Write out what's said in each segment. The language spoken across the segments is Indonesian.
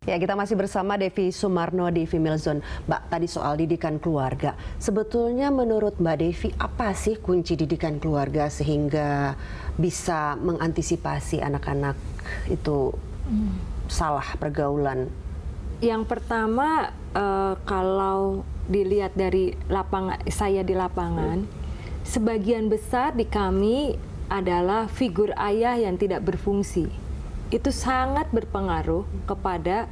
Ya, kita masih bersama Devi Sumarno di Female Zone. Mbak, tadi soal didikan keluarga. Sebetulnya menurut Mbak Devi, apa sih kunci didikan keluarga sehingga bisa mengantisipasi anak-anak itu salah pergaulan? Yang pertama, kalau dilihat dari saya di lapangan, sebagian besar di kami adalah figur ayah yang tidak berfungsi. Itu sangat berpengaruh kepada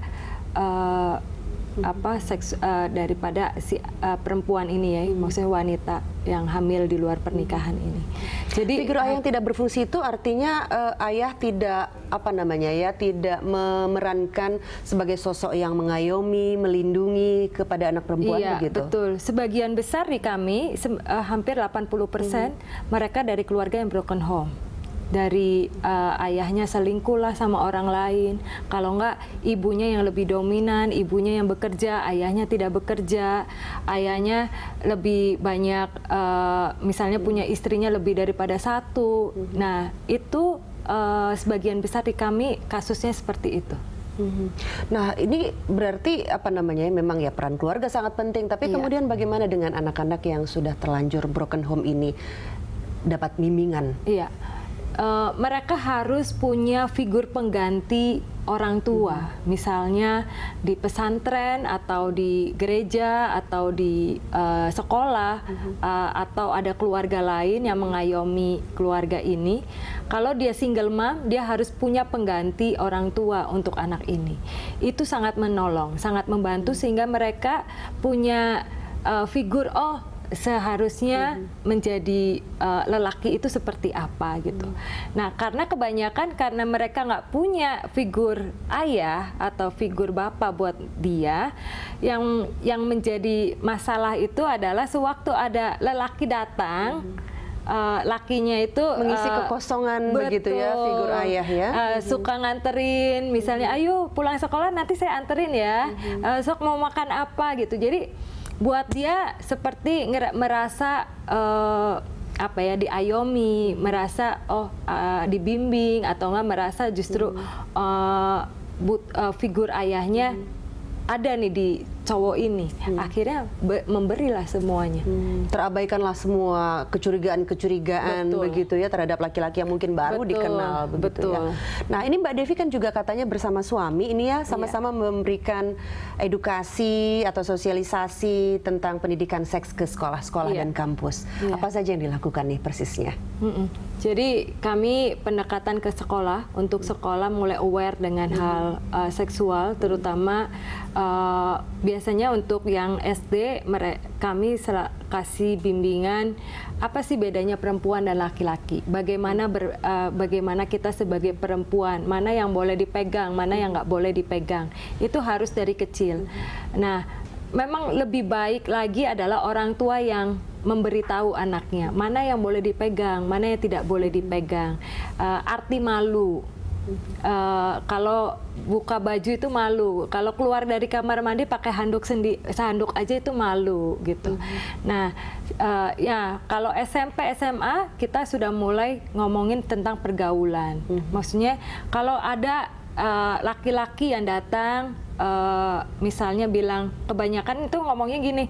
daripada si perempuan ini ya, maksudnya wanita yang hamil di luar pernikahan ini. Jadi figur ayah yang tidak berfungsi itu artinya ayah tidak tidak memerankan sebagai sosok yang mengayomi, melindungi kepada anak perempuan, iya, begitu. Betul. Sebagian besar di kami hampir 80% mereka dari keluarga yang broken home. Dari ayahnya selingkuh lah sama orang lain, kalau enggak ibunya yang lebih dominan, ibunya yang bekerja, ayahnya tidak bekerja, ayahnya lebih banyak misalnya punya istrinya lebih daripada satu. Nah itu sebagian besar di kami kasusnya seperti itu. Nah, ini berarti memang ya peran keluarga sangat penting, tapi kemudian bagaimana dengan anak-anak yang sudah terlanjur broken home ini dapat bimbingan? Iya. Mereka harus punya figur pengganti orang tua, misalnya di pesantren atau di gereja atau di sekolah, atau ada keluarga lain yang mengayomi keluarga ini. Kalau dia single mom, dia harus punya pengganti orang tua untuk anak ini. Itu sangat menolong, sangat membantu sehingga mereka punya figur, seharusnya menjadi lelaki itu seperti apa gitu. Nah, karena kebanyakan karena mereka nggak punya figur ayah atau figur bapak buat dia, yang menjadi masalah itu adalah sewaktu ada lelaki datang, lakinya itu mengisi kekosongan, begitu ya, figur ayah ya. Suka nganterin, misalnya, ayo pulang sekolah nanti saya anterin ya, sok mau makan apa gitu. Jadi buat dia seperti merasa diayomi, merasa dibimbing, atau enggak merasa justru figur ayahnya ada nih di cowok ini. Akhirnya memberilah semuanya. Terabaikanlah semua kecurigaan-kecurigaan begitu ya terhadap laki-laki yang mungkin baru dikenal begitu ya. Nah, ini Mbak Devi kan juga katanya bersama suami ini ya sama-sama memberikan edukasi atau sosialisasi tentang pendidikan seks ke sekolah-sekolah dan kampus. Apa saja yang dilakukan nih persisnya? Jadi kami pendekatan ke sekolah, untuk sekolah mulai aware dengan hal seksual, terutama biasanya untuk yang SD, kami kasih bimbingan apa sih bedanya perempuan dan laki-laki, bagaimana kita sebagai perempuan, mana yang boleh dipegang, mana yang nggak boleh dipegang, itu harus dari kecil. Nah, memang lebih baik lagi adalah orang tua yang memberitahu anaknya mana yang boleh dipegang, mana yang tidak boleh dipegang. Arti malu. Kalau buka baju itu malu, kalau keluar dari kamar mandi pakai handuk sehanduk aja itu malu gitu. Nah, ya kalau SMP SMA kita sudah mulai ngomongin tentang pergaulan. Maksudnya kalau ada laki-laki yang datang, misalnya bilang, kebanyakan itu ngomongnya gini,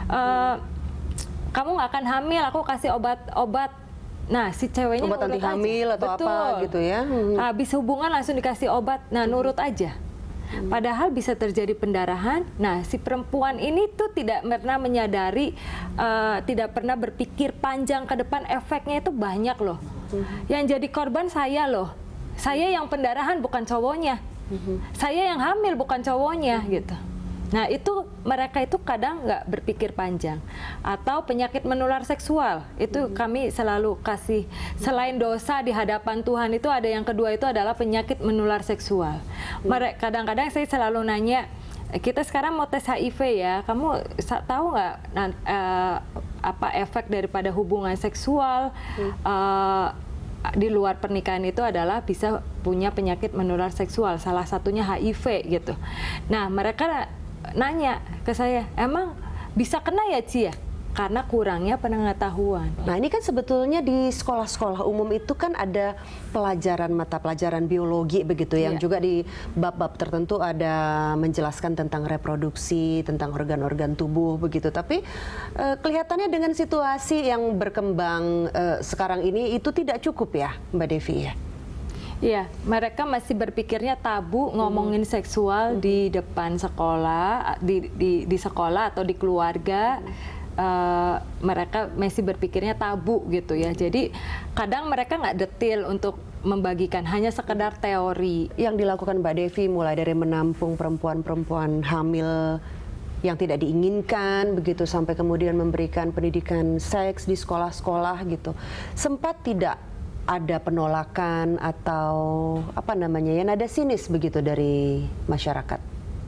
kamu nggak akan hamil, aku kasih obat. Nah, si ceweknya obat anti hamil atau apa gitu ya. Habis hubungan langsung dikasih obat. Nah, nurut aja. Padahal bisa terjadi pendarahan. Nah, si perempuan ini tuh tidak pernah menyadari, tidak pernah berpikir panjang ke depan, efeknya itu banyak loh. Yang jadi korban saya loh. Saya yang pendarahan bukan cowoknya. Saya yang hamil bukan cowoknya gitu. Nah, itu mereka itu kadang nggak berpikir panjang. Atau penyakit menular seksual, itu kami selalu kasih, selain dosa di hadapan Tuhan, itu ada yang kedua, itu adalah penyakit menular seksual. Kadang-kadang saya selalu nanya, kita sekarang mau tes HIV ya, kamu tahu nggak apa efek daripada hubungan seksual di luar pernikahan itu adalah bisa punya penyakit menular seksual, salah satunya HIV gitu. Nah, mereka nanya ke saya, emang bisa kena ya Ci ya? karena kurangnya pengetahuan. Nah, ini kan sebetulnya di sekolah-sekolah umum itu kan ada mata pelajaran biologi begitu, yang juga di bab-bab tertentu ada menjelaskan tentang reproduksi, tentang organ-organ tubuh begitu. Tapi kelihatannya dengan situasi yang berkembang sekarang ini itu tidak cukup ya, Mbak Devi ya? Iya, mereka masih berpikirnya tabu ngomongin seksual di depan sekolah, di sekolah atau di keluarga. Mereka masih berpikirnya tabu gitu ya. Jadi kadang mereka nggak detail untuk membagikan, hanya sekedar teori. Yang dilakukan Mbak Devi mulai dari menampung perempuan-perempuan hamil yang tidak diinginkan begitu, sampai kemudian memberikan pendidikan seks di sekolah-sekolah gitu. Sempat tidak ada penolakan atau apa namanya ya, nada sinis begitu dari masyarakat?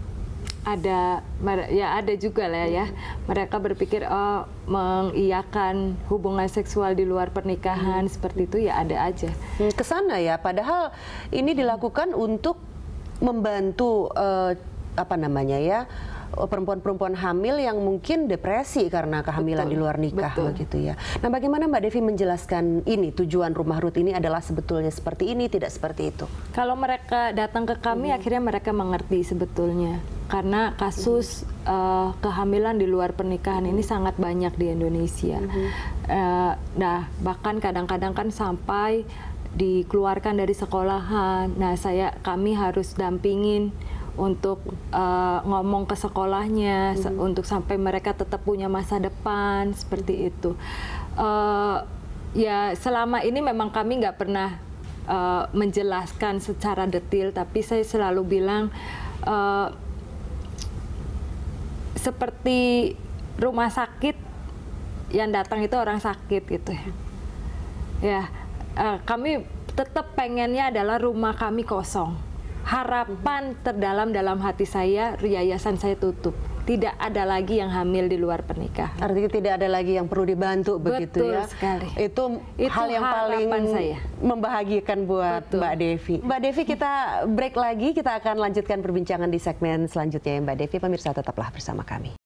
Ada juga lah ya. Mereka berpikir mengiyakan hubungan seksual di luar pernikahan seperti itu, ya ada aja. Kesana ya, padahal ini dilakukan untuk membantu apa namanya ya, perempuan-perempuan hamil yang mungkin depresi karena kehamilan di luar nikah begitu ya. Nah, bagaimana Mbak Devi menjelaskan ini, tujuan Rumah Ruth ini adalah sebetulnya seperti ini, tidak seperti itu? Kalau mereka datang ke kami, akhirnya mereka mengerti sebetulnya. Karena kasus kehamilan di luar pernikahan ini sangat banyak di Indonesia. Nah, bahkan kadang-kadang kan sampai dikeluarkan dari sekolahan. Nah, kami harus dampingin untuk ngomong ke sekolahnya, untuk sampai mereka tetap punya masa depan, seperti itu. Ya, selama ini memang kami nggak pernah menjelaskan secara detail, tapi saya selalu bilang, seperti rumah sakit, yang datang itu orang sakit gitu ya. Ya, kami tetap pengennya adalah rumah kami kosong. Harapan terdalam dalam hati saya, yayasan saya tutup. Tidak ada lagi yang hamil di luar pernikahan. Artinya tidak ada lagi yang perlu dibantu begitu ya. Betul sekali. Itu hal yang paling membahagiakan buat Mbak Devi. Mbak Devi, kita break lagi, kita akan lanjutkan perbincangan di segmen selanjutnya ya Mbak Devi. Pemirsa, tetaplah bersama kami.